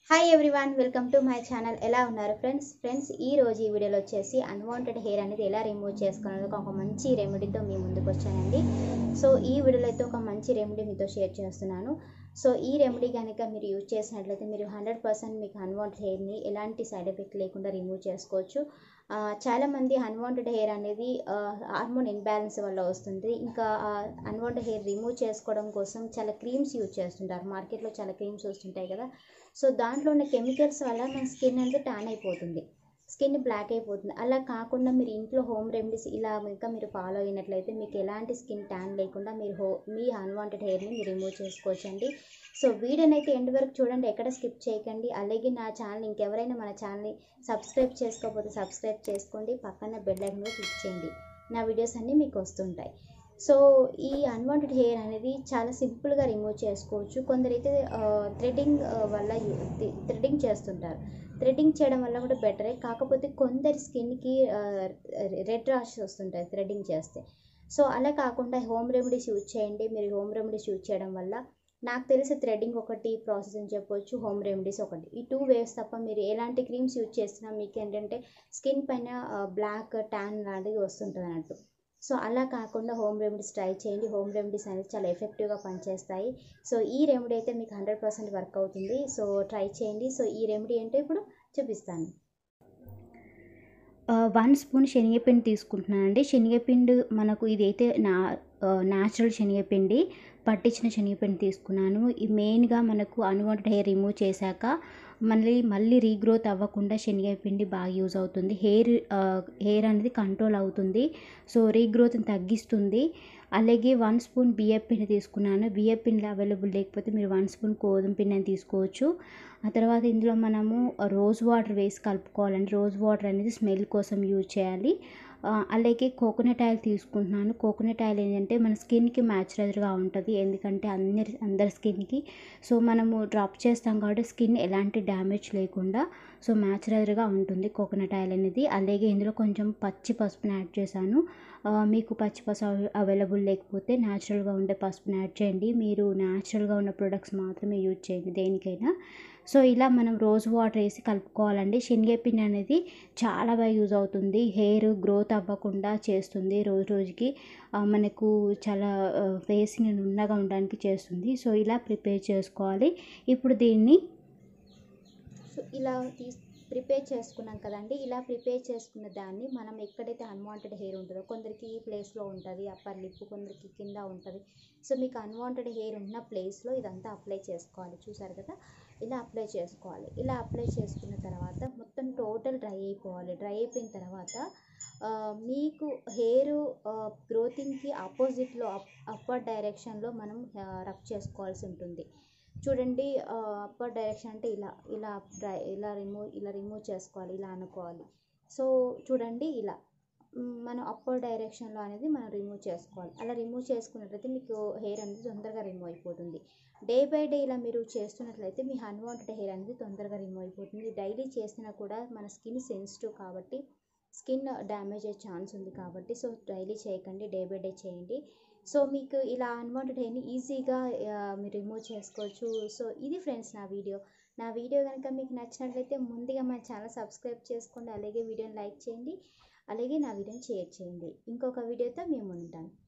Hi everyone, welcome to my channel. ఎలా ఉన్నారు friends ఈ రోజు ఈ వీడియోలో వచ్చేసి అన్వాంటెడ్ హెయిర్ అనేది ఎలా రిమూవ్ చేసుకోవాలో ఒక మంచి రెమెడీతో మీ ముందుకు వచ్చానండి. సో ఈ వీడియోలో అయితే ఒక మంచి రెమెడీ మీతో షేర్ చేస్తున్నాను. సో ఈ రెమెడీ కనుక మీరు యూజ్ చేసినట్లయితే మీరు 100% మీకు అన్వాంటెడ్ హెయిర్ని ఎలాంటి సైడ్ ఎఫెక్ట్ లేకుండా రిమూవ్ చేసుకోవచ్చు. చాలామంది అన్వాంటెడ్ హెయిర్ అనేది హార్మోన్ ఇన్బ్యాలెన్స్ వల్ల వస్తుంది. ఇంకా అన్వాంటెడ్ హెయిర్ రిమూవ్ చేసుకోవడం కోసం చాలా క్రీమ్స్ యూజ్ చేస్తుంటారు. మార్కెట్లో చాలా క్రీమ్స్ వస్తుంటాయి కదా. సో దాంట్లో ఉన్న కెమికల్స్ వల్ల మన స్కిన్ అనేది ట్యాన్ అయిపోతుంది, స్కిన్ బ్లాక్ అయిపోతుంది. అలా కాకుండా మీరు ఇంట్లో హోమ్ రెమెడీస్ ఇలా ఇంకా మీరు ఫాలో అయినట్లయితే మీకు ఎలాంటి స్కిన్ ట్యాన్ లేకుండా మీరు మీ అన్వాంటెడ్ హెయిర్ని మీరు రిమూవ్ చేసుకోవచ్చండి. సో వీడియోని అయితే ఎండ్ వరకు చూడండి, ఎక్కడ స్కిప్ చేయకండి. అలాగే నా ఛానల్ ఇంకెవరైనా మన ఛానల్ని సబ్స్క్రైబ్ చేసుకోకపోతే సబ్స్క్రైబ్ చేసుకోండి, పక్కన బెల్ ఐకాన్ మీద క్లిక్ చేయండి. నా వీడియోస్ అన్నీ మీకు వస్తుంటాయి. సో ఈ అన్వాంటెడ్ హెయిర్ అనేది చాలా సింపుల్గా రిమూవ్ చేసుకోవచ్చు. కొందరైతే థ్రెడ్డింగ్ చేస్తుంటారు. థ్రెడ్డింగ్ చేయడం వల్ల కూడా బెటరే, కాకపోతే కొందరి స్కిన్కి రెడ్ రాష్ వస్తుంటాయి థ్రెడ్డింగ్ చేస్తే. సో అలా కాకుండా హోమ్ రెమెడీస్ యూజ్ చేయండి. మీరు హోమ్ రెమెడీస్ యూజ్ చేయడం వల్ల నాకు తెలిసి థ్రెడ్డింగ్ ఒకటి ప్రాసెస్ అని చెప్పొచ్చు, హోమ్ రెమెడీస్ ఒకటి. ఈ 2 వేస్ తప్ప మీరు ఎలాంటి క్రీమ్స్ యూజ్ చేసినా మీకు ఏంటంటే స్కిన్ పైన బ్లాక్ ట్యాన్ లాంటివి వస్తుంటుంది అన్నట్టు. సో అలా కాకుండా హోమ్ రెమెడీస్ ట్రై చేయండి. హోమ్ రెమెడీస్ అనేది చాలా ఎఫెక్టివ్గా పనిచేస్తాయి. సో ఈ రెమెడీ అయితే మీకు 100% వర్క్ అవుతుంది. సో ట్రై చేయండి. సో ఈ రెమెడీ అంటే ఇప్పుడు చూపిస్తాను. 1 స్పూన్ శనగపిండి తీసుకుంటున్నానండి. శనగపిండి మనకు ఇదైతే న్యాచురల్ శనగపిండి, పట్టించిన శనగపిండి తీసుకున్నాను. ఈ మెయిన్గా మనకు అన్వాంటెడ్ హెయిర్ రిమూవ్ చేశాక మళ్ళీ రీగ్రోత్ అవ్వకుండా శనగపిండి బాగా యూజ్ అవుతుంది. హెయిర్ అనేది కంట్రోల్ అవుతుంది. సో రీగ్రోత్ని తగ్గిస్తుంది. అలాగే 1 స్పూన్ బియ్యపిండి తీసుకున్నాను. బియ్యపిండి అవైలబుల్ లేకపోతే మీరు 1 స్పూన్ గోధుమ పిండి అని తీసుకోవచ్చు. ఆ తర్వాత ఇందులో మనము రోజ్ వాటర్ వేసి కలుపుకోవాలండి. రోజ్ వాటర్ అనేది స్మెల్ కోసం యూజ్ చేయాలి. అలాగే కోకోనట్ ఆయిల్ తీసుకుంటున్నాను. కోకోనట్ ఆయిల్ ఏంటంటే మన స్కిన్కి మ్యాచురైజర్గా ఉంటుంది, ఎందుకంటే అందరి స్కిన్కి. సో మనము డ్రాప్ చేస్తాం కాబట్టి స్కిన్ ఎలాంటి డ్యామేజ్ లేకుండా సో మ్యాచురైజర్గా ఉంటుంది కోకోనట్ ఆయిల్ అనేది. అలాగే ఇందులో కొంచెం పచ్చి పసుపుని యాడ్ చేశాను. మీకు పచ్చి పసుపు అవైలబుల్ లేకపోతే న్యాచురల్గా ఉండే పసుపుని యాడ్ చేయండి. మీరు న్యాచురల్గా ఉన్న ప్రొడక్ట్స్ మాత్రమే యూజ్ చేయండి దేనికైనా. సో ఇలా మనం రోజ్ వాటర్ వేసి కలుపుకోవాలండి. శనగపిండి అనేది చాలా బాగా యూజ్ అవుతుంది. హెయిర్ గ్రోత్ అవ్వకుండా చేస్తుంది, రోజుకి మనకు చాలా ఫేస్ని నున్నగా ఉండడానికి చేస్తుంది. సో ఇలా ప్రిపేర్ చేసుకోవాలి. ఇప్పుడు దీన్ని ఇలా ప్రిపేర్ చేసుకున్నాం కదండి. ఇలా ప్రిపేర్ చేసుకున్న దాన్ని మనం ఎక్కడైతే అన్వాంటెడ్ హెయిర్ ఉంటుందో, కొందరికి ఈ ప్లేస్లో ఉంటుంది అప్పర్ లిప్, కొందరికి కింద ఉంటుంది. సో మీకు అన్వాంటెడ్ హెయిర్ ఉన్న ప్లేస్లో ఇదంతా అప్లై చేసుకోవాలి. చూసారు కదా, ఇలా అప్లై చేసుకోవాలి. ఇలా అప్లై చేసుకున్న తర్వాత మొత్తం టోటల్ డ్రై అయిపోవాలి. డ్రై అయిపోయిన తర్వాత మీకు హెయిర్ గ్రోతింగ్కి ఆపోజిట్లో అప్పర్ డైరెక్షన్లో మనం రబ్ చేసుకోవాల్సి ఉంటుంది. చూడండి, అప్పర్ డైరెక్షన్ అంటే ఇలా రిమూవ్ చేసుకోవాలి, ఇలా అనుకోవాలి. సో చూడండి, ఇలా మనం అప్పర్ డైరెక్షన్లో అనేది మనం రిమూవ్ చేసుకోవాలి. అలా రిమూవ్ చేసుకున్నట్లయితే మీకు హెయిర్ అనేది తొందరగా రిమూవ్ అయిపోతుంది. డే బై డే ఇలా మీరు చేస్తున్నట్లయితే మీ అన్వాంటెడ్ హెయిర్ అనేది తొందరగా రిమూవ్ అయిపోతుంది. డైలీ చేసినా కూడా మన స్కిన్ సెన్సిటివ్ కాబట్టి స్కిన్ డ్యామేజ్ అయ్యే ఛాన్స్ ఉంది కాబట్టి సో డైలీ చేయకండి, డే బై డే చేయండి. సో మీకు ఇలా అన్వాంటెడ్ హెయిర్ని ఈజీగా మీరు రిమూవ్ చేసుకోవచ్చు. సో ఇది ఫ్రెండ్స్ నా వీడియో కనుక మీకు నచ్చినట్లయితే ముందుగా మా ఛానల్ సబ్స్క్రైబ్ చేసుకోండి. అలాగే వీడియోని లైక్ చేయండి, అలాగే నా వీడియోని షేర్ చేయండి. ఇంకొక వీడియోతో మేము ఉంటాను.